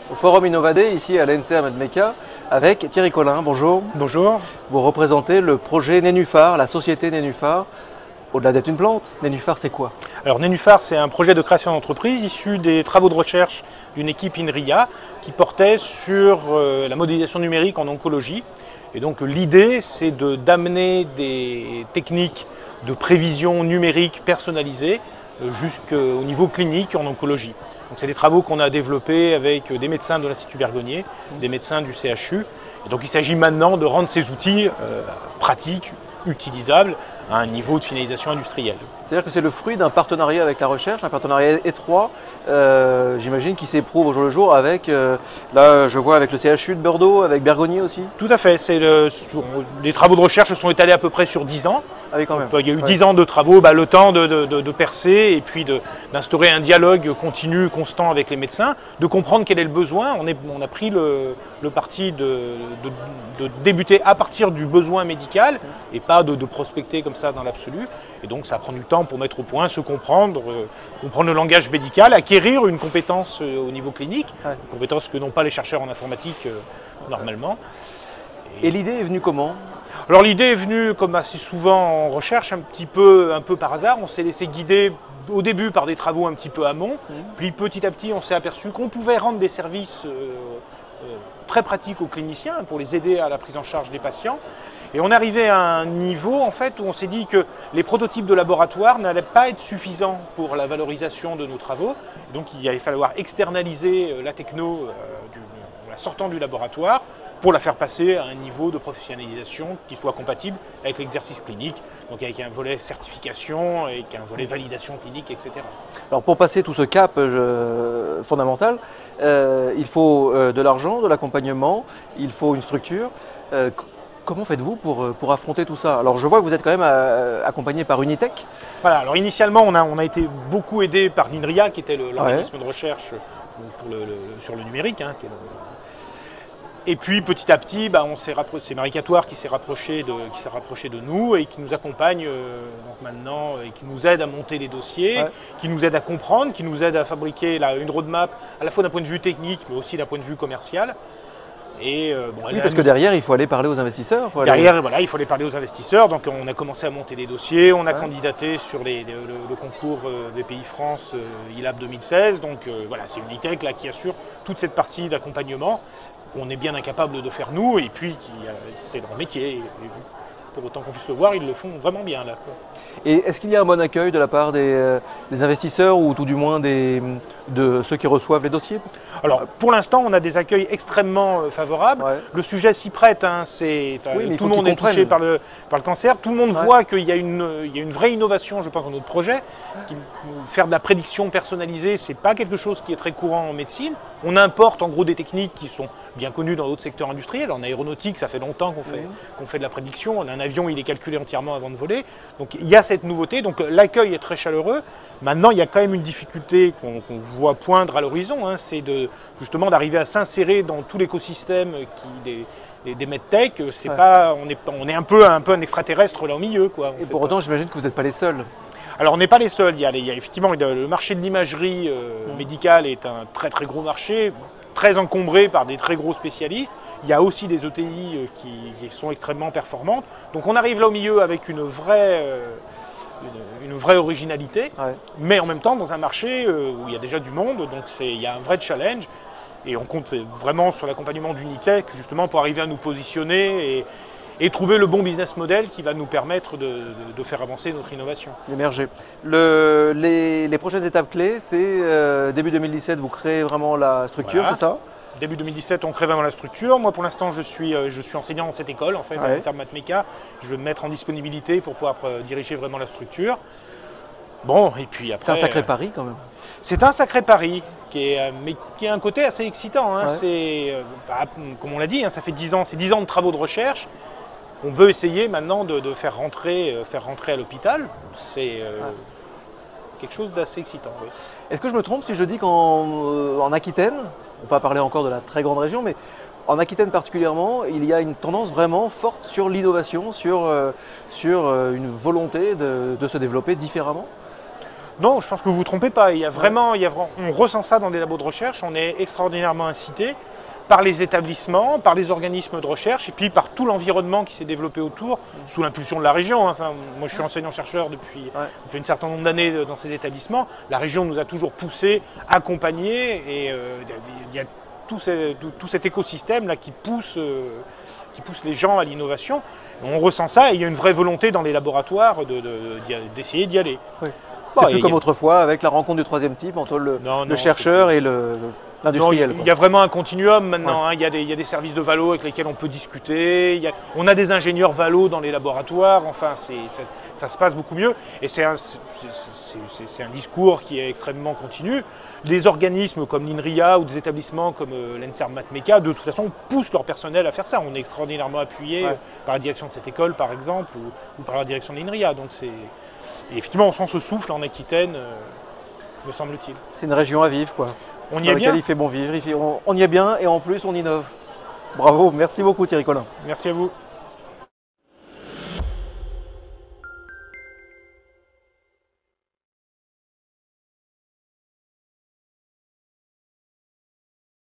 au Forum Innovadé, ici à l'ENSEA Medmeca, avec Thierry Collin. Bonjour. Bonjour. Vous représentez le projet Nénuphar, la société Nénuphar. Au-delà d'être une plante, Nénuphar, c'est quoi? Alors Nénuphar, c'est un projet de création d'entreprise issu des travaux de recherche d'une équipe INRIA qui portait sur la modélisation numérique en oncologie. Et donc l'idée, c'est d'amener des techniques de prévision numérique personnalisées jusqu'au niveau clinique en oncologie. Donc c'est des travaux qu'on a développés avec des médecins de l'Institut Bergonié, des médecins du CHU. Et donc il s'agit maintenant de rendre ces outils pratiques, utilisables, à un niveau de finalisation industrielle. C'est-à-dire que c'est le fruit d'un partenariat avec la recherche, un partenariat étroit, j'imagine, qui s'éprouve au jour le jour avec, là je vois avec le CHU de Bordeaux, avec Bergonié aussi. Tout à fait, les travaux de recherche se sont étalés à peu près sur 10 ans. Ah oui, quand même. Il y a eu 10 ans de travaux, le temps de percer et puis d'instaurer un dialogue continu, constant avec les médecins, de comprendre quel est le besoin. On a pris le parti de débuter à partir du besoin médical et pas de prospecter comme ça dans l'absolu. Et donc ça prend du temps pour mettre au point, se comprendre, comprendre le langage médical, acquérir une compétence au niveau clinique, une compétence que n'ont pas les chercheurs en informatique normalement. Et l'idée est venue comment ? Alors l'idée est venue, comme assez souvent en recherche, un peu par hasard. On s'est laissé guider au début par des travaux un petit peu amont, puis petit à petit on s'est aperçu qu'on pouvait rendre des services très pratiques aux cliniciens pour les aider à la prise en charge des patients. Et on est arrivé à un niveau en fait où on s'est dit que les prototypes de laboratoire n'allaient pas être suffisants pour la valorisation de nos travaux. Donc il allait falloir externaliser la techno la sortant du laboratoire pour la faire passer à un niveau de professionnalisation qui soit compatible avec l'exercice clinique, donc avec un volet certification, avec un volet validation clinique, etc. Alors pour passer tout ce cap fondamental, il faut de l'argent, de l'accompagnement, il faut une structure. Comment faites-vous pour affronter tout ça? Alors je vois que vous êtes quand même accompagné par Unitech. Voilà, alors initialement on a été beaucoup aidé par l'INRIA qui était l'organisme de recherche sur le numérique. Et puis petit à petit, c'est Maricatoire qui s'est rapproché de nous et qui nous accompagne maintenant et qui nous aide à monter les dossiers, qui nous aide à comprendre, qui nous aide à fabriquer une roadmap à la fois d'un point de vue technique mais aussi d'un point de vue commercial. Et, oui, parce que derrière, il faut aller parler aux investisseurs. Derrière, voilà, il faut aller parler aux investisseurs. Donc on a commencé à monter des dossiers, on a candidaté sur le concours BPI France ILAB 2016. Donc voilà, c'est Unitech là, qui assure toute cette partie d'accompagnement qu'on est bien incapable de faire nous, et puis c'est leur métier. Et pour autant qu'on puisse le voir, ils le font vraiment bien là. Et est-ce qu'il y a un bon accueil de la part des investisseurs ou tout du moins de ceux qui reçoivent les dossiers? Alors pour l'instant, on a des accueils extrêmement favorables. Le sujet s'y prête, tout le monde est touché par le cancer. Tout le monde voit qu'il y a une vraie innovation, je pense, dans notre projet. Faire de la prédiction personnalisée, c'est pas quelque chose qui est très courant en médecine. On importe en gros des techniques qui sont bien connues dans d'autres secteurs industriels. En aéronautique, ça fait longtemps qu'on fait de la prédiction. Un avion, il est calculé entièrement avant de voler. Donc il y a cette nouveauté. Donc l'accueil est très chaleureux. Maintenant, il y a quand même une difficulté qu'on voit poindre à l'horizon, c'est justement d'arriver à s'insérer dans tout l'écosystème des medtech. On est un peu un extraterrestre là au milieu. Et pour autant, j'imagine que vous n'êtes pas les seuls. Alors on n'est pas les seuls. Il y a effectivement le marché de l'imagerie médicale est un très très gros marché, très encombré par des très gros spécialistes. Il y a aussi des ETI qui sont extrêmement performantes. Donc on arrive là au milieu avec une vraie originalité, mais en même temps dans un marché où il y a déjà du monde, donc il y a un vrai challenge. Et on compte vraiment sur l'accompagnement d'Unitech justement pour arriver à nous positionner et trouver le bon business model qui va nous permettre de faire avancer notre innovation. D'émerger. Les prochaines étapes clés, c'est début 2017, vous créez vraiment la structure, c'est ça? Début 2017, on crée vraiment la structure. Moi, pour l'instant, je suis enseignant dans cette école, en fait, à l'ENSEA Medmeca. Je vais me mettre en disponibilité pour pouvoir diriger vraiment la structure. Bon, et puis après... C'est un sacré pari, quand même. C'est un sacré pari, mais qui a un côté assez excitant. Comme on l'a dit, ça fait 10 ans, c'est 10 ans de travaux de recherche. On veut essayer maintenant de faire rentrer à l'hôpital. C'est quelque chose d'assez excitant. Oui. Est-ce que je me trompe si je dis qu'en Aquitaine, on ne peut pas parler encore de la très grande région, mais en Aquitaine particulièrement, il y a une tendance vraiment forte sur l'innovation, sur une volonté de se développer différemment? Non, je pense que vous ne vous trompez pas. Il y a vraiment, on ressent ça dans des labos de recherche, on est extraordinairement incité par les établissements, par les organismes de recherche et puis par tout l'environnement qui s'est développé autour, sous l'impulsion de la région. Enfin, moi je suis enseignant-chercheur depuis un certain nombre d'années dans ces établissements. La région nous a toujours poussé, accompagné et il y a tout cet écosystème là qui pousse les gens à l'innovation. On ressent ça et il y a une vraie volonté dans les laboratoires d'essayer d'y aller. Oui. C'est plus comme autrefois avec la rencontre du troisième type entre le chercheur et l'industriel. Il y a vraiment un continuum maintenant. Ouais. Il y a des services de valo avec lesquels on peut discuter. On a des ingénieurs valo dans les laboratoires. Enfin, ça se passe beaucoup mieux. Et c'est un discours qui est extrêmement continu. Les organismes comme l'INRIA ou des établissements comme l'ENSERM Mathmeca, de toute façon, poussent leur personnel à faire ça. On est extraordinairement appuyé par la direction de cette école, par exemple, ou par la direction de l'INRIA. Donc et effectivement, on sent ce souffle en Aquitaine, me semble-t-il. C'est une région à vivre, quoi. On y est bien. Il fait bon vivre, on y est bien et en plus on innove. Bravo, merci beaucoup Thierry Collin. Merci à vous.